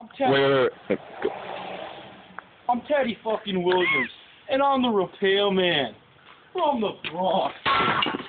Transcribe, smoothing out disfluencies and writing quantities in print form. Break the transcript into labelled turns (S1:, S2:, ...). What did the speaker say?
S1: I'm Teddy fucking Williams, and I'm the repairman from the Bronx.